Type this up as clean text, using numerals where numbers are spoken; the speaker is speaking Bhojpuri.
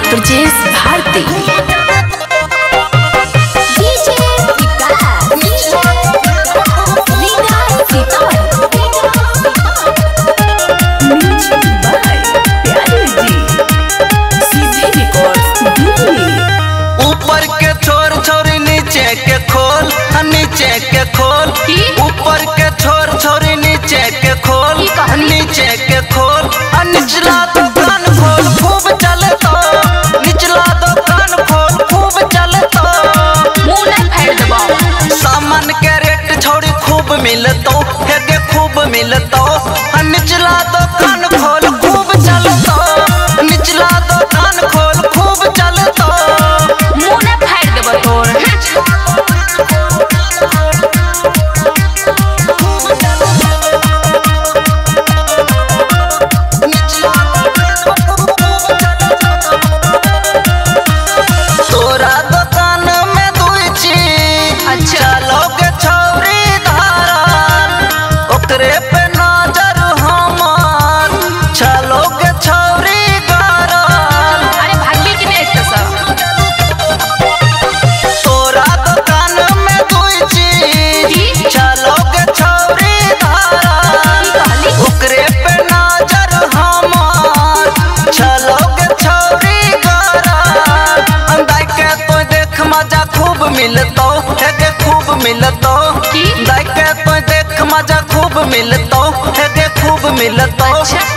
प्रजेश भारती। ऊपर के छोर छोरी नीचे के खोल, नीचे के खोल, ऊपर के छोर छोरी नीचे के खोल, नीचे के खोल, निचला दुकान खोल खूब चले तो, निचला दुकान खोल खूब चले तो, सामान के रेट छोड़ी खूब मिलतो, हेगे खूब मिलतो, निचला दुकान खोल खूब चले तो, निचला दुकान खोल खूब चले तो, तोरा दुकान में दुई चीज चलोगे छौरी धारल, ओकरे पे नजर हमार चलोगे छौरी गारल। तोरा दुकान में दुई चीज चलोगे छौरी धारल, ओकरे पे नजर हमार चलोगे छौरी गारल। दाई के तो देख मजा खूब मिलतो, हेगे खूब मिलतो, दाई के तो देख मजा खूब मिलतो, हेगे खूब मिलतो,